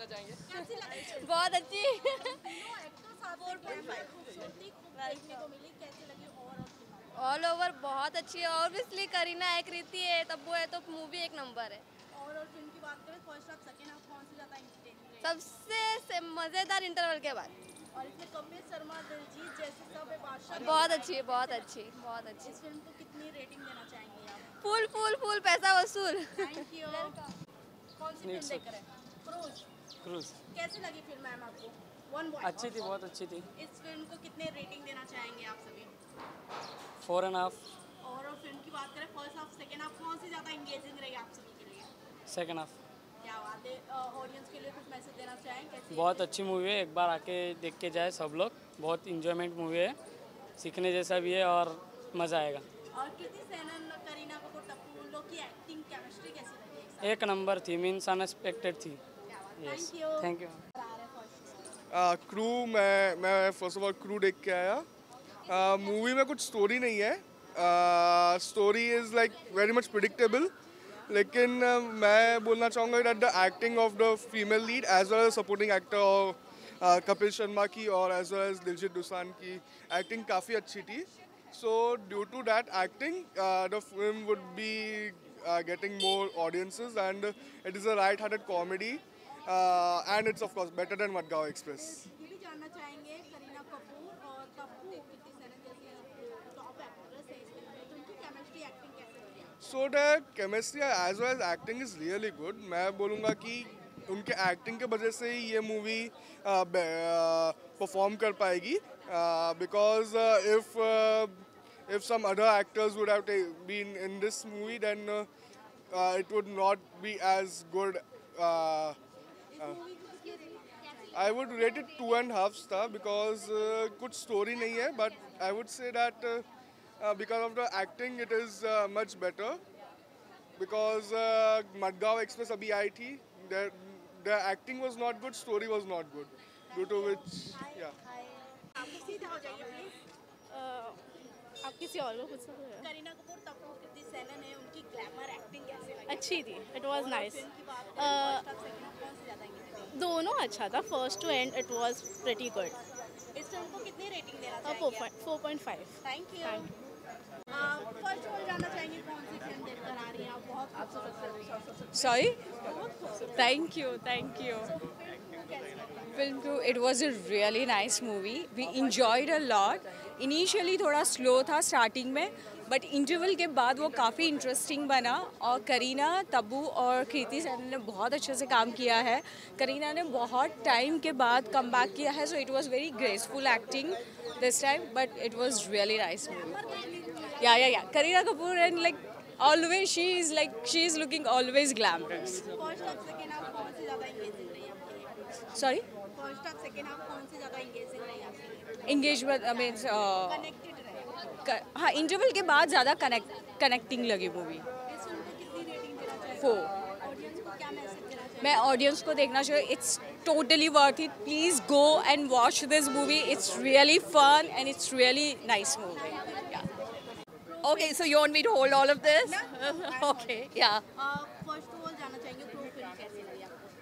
बोलना चाहेंगे? कैसी लगी? बहुत अच्छी। तीनों एक्टर्स आपको 4.5 खूबसूरती देखने को मिली, कैसी लगी ओवरऑल? ऑल ओवर बहुत अच्छी है। ऑब्वियसली करीना है, कृति है, तब्बू है, तो मूवी एक नंबर है। ओवरऑल फिल्म की बात करें, फर्स्ट हाफ सेकंड हाफ कौन सी ज़्यादा एंटरटेनिंग रही? सबसे मज़ेदार इंटरवल के बाद। और इसमें कपिल शर्मा, दिलजीत जैसे सब बादशाह बहुत अच्छी, बहुत अच्छी, बहुत अच्छी। इस फिल्म को कितनी रेटिंग देना चाहेंगे आप? फुल फुल फुल पैसा वसूल। Thank you. कौन सी फिल्म देख रहे हैं? क्रूज। क्रूज कैसी लगी फिल्म मैम आपको? One boy. अच्छी थी, बहुत अच्छी थी। इस फिल्म को कितने रेटिंग देना चाहेंगे आप सभी? 4.5। ओवरऑल फिल्म की बात करें, फर्स्ट हाफ सेकंड हाफ कौन सी ज़्यादा एंगेजिंग रही आप सभी के लिए? Second half. क्या बात है, ऑडियंस के लिए कुछ मैसेज देना चाहें? कैसी बहुत अच्छी मूवी है, एक बार आके देख के जाए सब लोग। बहुत इंजॉयमेंट मूवी है, सीखने जैसा भी है और मज़ा आएगा। और कृति सेनन, करीना कपूर, टप्पू, उन लोग की एक्टिंग केमिस्ट्री कैसी लगी एक साथ? एक नंबर थी, मीन्स अनएक्सपेक्टेड थी। क्या बात, yes, thank you. Thank you. Crew मैं फर्स्ट ऑफ ऑल क्रू देख के आया। मूवी में कुछ स्टोरी नहीं है। Story is like very much predictable, लेकिन मैं बोलना चाहूँगा that the acting of the female lead as well as supporting actor Kapil Sharma की और as well as Diljit Dosanjh की एक्टिंग काफ़ी अच्छी थी। So due to that acting the film would be getting more audiences, and it is a right-hearted comedy, and it's of course better than Madgaon Express. ये भी जानना चाहेंगे, करीना कपूर और टप्पू, कृति सेनन जैसी टॉप एक्ट्रेस है इस फिल्म में, तो उनकी केमिस्ट्री एक्टिंग कैसे लगी? So the chemistry as well as acting is really good. मैं बोलूँगा कि उनके एक्टिंग के वजह से ही ये मूवी परफॉर्म कर पाएगी, because if some other actors would have been in this movie, then it would not be as good. I would rate it 2.5 star because कुछ story नहीं है, but I would say that because of the acting it is much better. Because Madgaon Express अभी आई थी, the acting was not good, story was not good, due to which आपको सीधा हो जाइए please. आप किसी और को पूछ सकते करीना कपूर, टप्पू, कृति सेनन है, उनकी ग्लैमर एक्टिंग कैसे लगी? अच्छी थी, इट वॉज नाइस। फिल्म की बात करें, फर्स्ट हाफ सेकंड हाफ कौन सी ज़्यादा एंगेजिंग? दोनों अच्छा था, first to end it was pretty good. इस फिल्म को कितनी रेटिंग देना चाहेंगे? 4.5। Thank you. First of all जानना चाहेंगे कौन सी फिल्म देखकर आ रही हैं आप? बहुत खूबसूरत लग रही है। Sorry? बहुत खूबसूरत। Thank you, thank you. तो फिल्म को कैसी लगी? Film crew, it was a really nice movie. We enjoyed a lot. Initially थोड़ा slow था starting में, but interval के बाद वो काफ़ी interesting बना। और करीना, तब्बू और कृति सेनन ने बहुत अच्छे से काम किया है। करीना ने बहुत टाइम के बाद कम बैक किया है, so it was very graceful acting this time, but it was really nice movie. Yeah. Kareena Kapoor, and like always she is looking always glamorous. First half second half कौन सी ज़्यादा engaging रही आपके लिए? Sorry? First half second half कौन सी ज़्यादा engaging रही आपके लिए? Engagement, I mean, कनेक्टेड रहे। हाँ, इंटरवल के बाद ज़्यादा कनेक्टिंग लगी मूवी। इस फिल्म को कितनी रेटिंग देना चाहेंगे? 4। ऑडियंस को क्या मैसेज देना चाहेंगे? मैं ऑडियंस को देखना चाहिए, it's totally worth it. Please go and watch this movie. It's really fun and it's really nice movie. Yeah. Okay, so you want me to hold all of this? Okay, yeah. First of all जानना चाहेंगे crew film कैसी लगी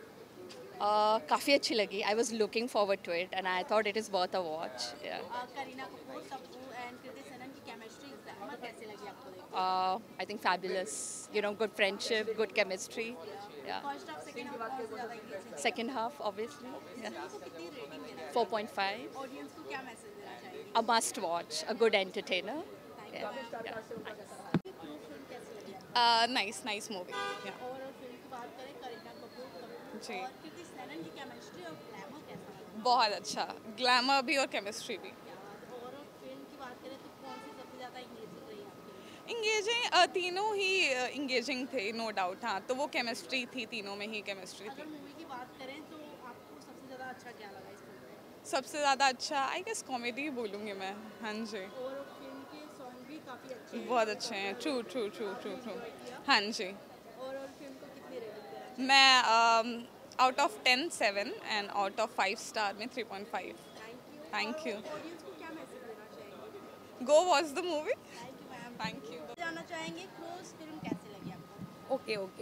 आपको? काफ़ी अच्छी लगी. I was looking forward to it and I thought it is worth a watch. Yeah. Kareena Kapoor, Tabu and Kriti Sanon की chemistry glamour कैसी लगी आपको देख? I think fabulous. You know, good friendship, good chemistry. Yeah. First half second half कौन सी ज़्यादा engaging? Second half, obviously. Yeah. को कितनी रेटिंग देना? 4.5. ऑडियंस को क्या मैसेज देना चाहेंगे? A must watch. A good entertainer. Yeah. Crew film कैसी लगी? Nice movie. Yeah. Overall film की बात करें, करीना कपूर, टप्पू जी। और कृति सेनन की केमिस्ट्री और ग्लैमर कैसा लगा? बहुत अच्छा. ग्लैमर भी और केमिस्ट्री भी. ओवरऑल फिल्म की बात करें तो कौन सी सबसे ज़्यादा एंगेजिंग रही आपके लिए? इंगेजिंग तीनों ही इंगेजिंग थे, नो डाउट. हाँ, तो वो केमिस्ट्री थी, तीनों में ही केमिस्ट्री अगर थी. मूवी की बात करें तो आपको सबसे ज़्यादा अच्छा क्या लगा इस फिल्म में? सबसे ज़्यादा अच्छा आई गेस कॉमेडी बोलूँगी मैं. हाँ जी, और फिल्म के सॉन्ग भी काफ़ी अच्छे हैं। बहुत अच्छे हैं. ट्रू. हाँ जी. और फिल्म को कितनी रेटिंग देना? मैं out of 10 7 and out of 5 star में 3.5. Thank you. ऑडियंस को क्या मैसेज देना चाहेंगे? Go watch the movie. Thank you ma'am. Thank you. जानना चाहेंगे क्रूज फिल्म कैसी लगी आपको? ओके.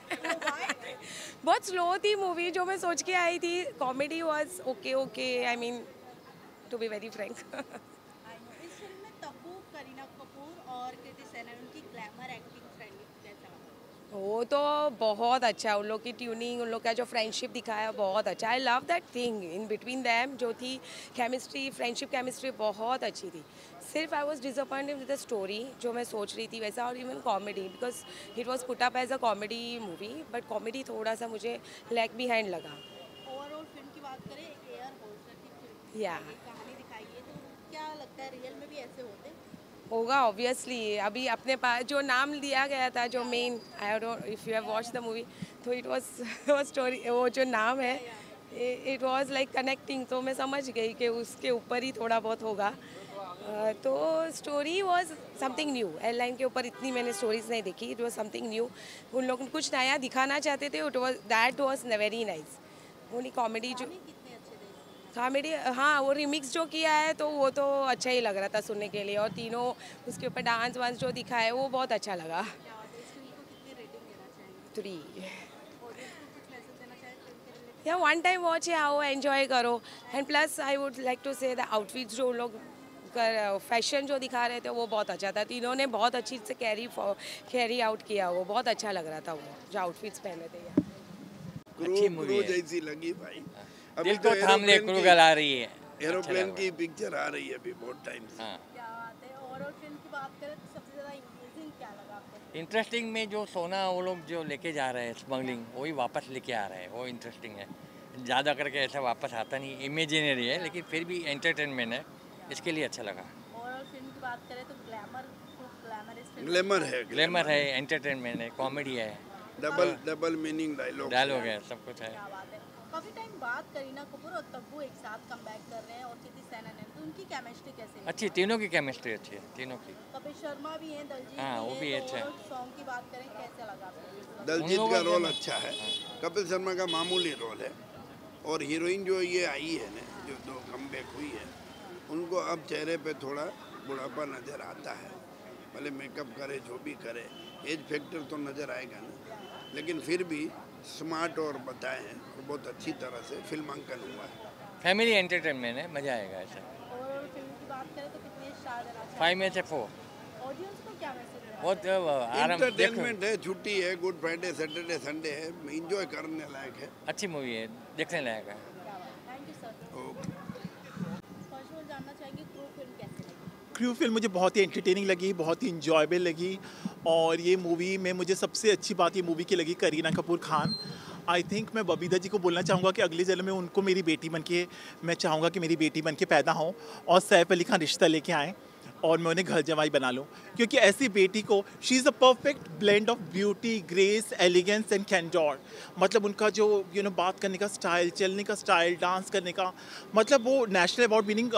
बहुत स्लो थी मूवी, जो मैं सोच के आई थी. Comedy was okay, I mean to be very frank. इस फिल्म में तब्बू, करीना कपूर और कृति सेनन उनकी ग्लैमर एक्टिंग फ्रेंडली कैसा लगा? वो तो बहुत अच्छा, उन लोग की ट्यूनिंग, उन लोग का जो फ्रेंडशिप दिखाया बहुत अच्छा. I love that thing in between them, जो थी केमिस्ट्री, फ्रेंडशिप केमिस्ट्री बहुत अच्छी थी. सिर्फ I was disappointed with the story, जो मैं सोच रही थी वैसा, और even comedy, because it was put up as a comedy movie, but comedy थोड़ा सा मुझे लैग बिहाइंड लगा. ओवरऑल फिल्म की बात करें, एक एयर होस्टर की फिल्म या कहानी दिखाई है, तो क्या लगता है रियल में भी ऐसे होते? होगा ऑब्वियसली. अभी अपने पास जो नाम लिया गया था, जो main, I don't if you have watch the movie, तो इट वाज स्टोरी, वो जो नाम है इट वाज लाइक कनेक्टिंग, तो मैं समझ गई कि उसके ऊपर ही थोड़ा बहुत होगा. तो story was something new. Airline के ऊपर इतनी मैंने स्टोरीज नहीं देखी. It was something new. उन लोग कुछ नया दिखाना चाहते थे. That was very nice. Only comedy जो कितने अच्छे थे इसमें? कॉमेडी, हाँ, वो रिमिक्स जो किया है तो वो तो अच्छा ही लग रहा था सुनने के लिए. और तीनों उसके ऊपर डांस वांस जो दिखाया है वो बहुत अच्छा लगा. क्या बात है, इस फिल्म को कितनी रेटिंग देना चाहेंगे? 3. ऑडियंस को कुछ मैसेज देना चाहेंगे फिल्म के रिलेटेड? या वन टाइम वॉच है, आओ एंजॉय करो. And plus I would like to say the outfits जो लोग फैशन जो दिखा रहे थे वो बहुत अच्छा था. तीनों ने बहुत अच्छी से कैरी आउट किया. वो बहुत अच्छा लग रहा था, वो जो आउटफिट्स पहने थे. अच्छी मूवी है, जैसी लगी भाई. दिल को थाम ले क्रू गला रही है. एरोप्लेन की पिक्चर आ रही है अभी बहुत टाइम से. क्या बात है. ओवरऑल फिल्म की बात करें तो सबसे ज़्यादा इंगेजिंग क्या लगा आपको? इंटरेस्टिंग में जो सोना वो लोग जो लेके जा रहे हैं स्मगलिंग, वही वापस लेके आ रहे हैं, वो इंटरेस्टिंग है. ज़्यादा करके ऐसा वापस आता नहीं, इमेजिनरी है लेकिन फिर भी एंटरटेनमेंट है, इसके लिए अच्छा लगा. ओवरऑल फिल्म की बात करें तो ग्लैमर है, ग्लैमर है, एंटरटेनमेंट है, कॉमेडी है, डबल मीनिंग डायलॉग है, सब कुछ है. क्या बात है. काफी टाइम बाद करीना कपूर और तब्बू एक साथ कमबैक कर रहे हैं और कृति सेनन है, तो उनकी केमिस्ट्री कैसे है? अच्छी, तीनों की केमिस्ट्री अच्छी है, तीनों की. कपिल शर्मा भी हैं, दलजीत हाँ, वो भी हैं, अच्छा है. तो सॉन्ग की बात करें कैसा लगा आपको? दलजीत उन का लोगों रोल के- अच्छा है. कपिल शर्मा का मामूली रोल है. और हीरोइन जो ये आई है ना, जो दो कमबैक हुई है, उनको अब चेहरे पे थोड़ा बुढ़ापा नज़र आता है. भले मेकअप करे, जो भी करे, एज फैक्टर तो नज़र आएगा ना, लेकिन फिर भी स्मार्ट और बताए हैं और बहुत अच्छी तरह से फिल्मांकन हुआ है. फैमिली एंटरटेनमेंट है, मज़ा आएगा ऐसा. ओवरऑल फिल्म की बात करें तो कितने स्टार देना चाहिए? 5 में से 4. ऑडियंस को क्या मैसेज देना? बहुत आराम, देखो, इंटरटेनमेंट है, छुट्टी है, गुड फ्राइडे, सैटरडे, संडे है, इंजॉय करने लायक है. अच्छी मूवी है, देखने लायक है. Thank you sir. Okay. First of all जानना चाहेंगे क्रू फिल्म कैसी लगी? क्रू फिल्म मुझे बहुत ही एंटरटेनिंग लगी, बहुत ही इंजॉयबल लगी. और ये मूवी में मुझे सबसे अच्छी बात ये मूवी की लगी करीना कपूर खान. आई थिंक मैं बबीता जी को बोलना चाहूँगा कि अगले जन्म में उनको मेरी बेटी बन के, मैं चाहूँगा कि मेरी बेटी बन के पैदा हों और सैफ अली खान रिश्ता लेके आएँ और मैं उन्हें घर जमाई बना लूँ. क्योंकि ऐसी बेटी को, she is a perfect blend of beauty, grace, elegance and candour. मतलब उनका जो बात करने का स्टाइल, चलने का स्टाइल, डांस करने का, मतलब वो national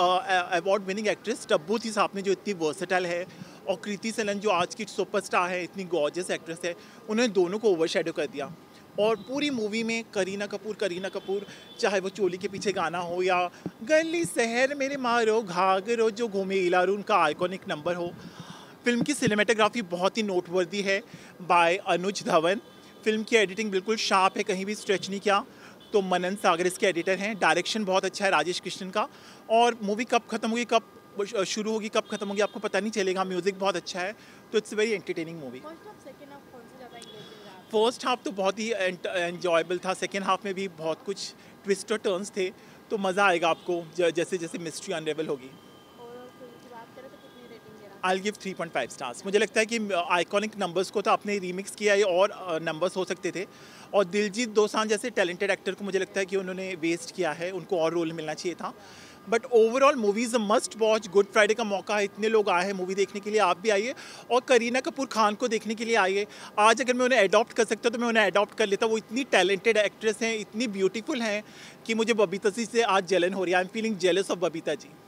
award winning actress Tabu थी साहब में, जो इतनी वर्सेटाइल है. और कृति सेनन जो आज की सुपरस्टार है, इतनी गॉर्जियस एक्ट्रेस है, उन्होंने दोनों को ओवरशैडो कर दिया. और पूरी मूवी में करीना कपूर, चाहे वो चोली के पीछे गाना हो या गली शहर मेरे मारो घाघरो जो घूमे इलारू, उनका आइकॉनिक नंबर हो. फिल्म की सिनेमेटोग्राफी बहुत ही नोटवर्दी है बाय अनुज धवन. फिल्म की एडिटिंग बिल्कुल शार्प है, कहीं भी स्ट्रेच नहीं किया. तो मनन सागर इसके एडिटर हैं. डायरेक्शन बहुत अच्छा है राजेश कृष्णन का. और मूवी कब ख़त्म होगी, कब शुरू होगी, कब ख़त्म होगी, आपको पता नहीं चलेगा. म्यूज़िक बहुत अच्छा है, तो it's very entertaining movie. First half second half कौन सा ज़्यादा इंगेजिंग रहा? फर्स्ट हाफ तो बहुत ही एंजॉयबल था. सेकेंड हाफ में भी बहुत कुछ ट्विस्ट और टर्न्स थे, तो मज़ा आएगा आपको जैसे जैसे मिस्ट्री अनरेवल होगी. ओवरऑल फिल्म की बात करें तो कितनी रेटिंग देना? I give 3.5 stars. मुझे लगता है कि आइकॉनिक नंबर्स को तो आपने रीमिक्स किया है और नंबर्स हो सकते थे. और दिलजीत दोसांझ जैसे टैलेंटेड एक्टर को मुझे लगता है कि उन्होंने वेस्ट किया है, उनको और रोल मिलना चाहिए था. But overall movie is a must watch. Good Friday का मौका है, इतने लोग आए हैं मूवी देखने के लिए, आप भी आइए. और करीना कपूर खान को देखने के लिए आइए. आज अगर मैं उन्हें अडॉप्ट कर सकता तो मैं उन्हें अडॉप्ट कर लेता. वो इतनी टैलेंटेड एक्ट्रेस हैं, इतनी ब्यूटीफुल हैं कि मुझे बबीता जी से आज जलन हो रही है. I am feeling jealous of Babita ji.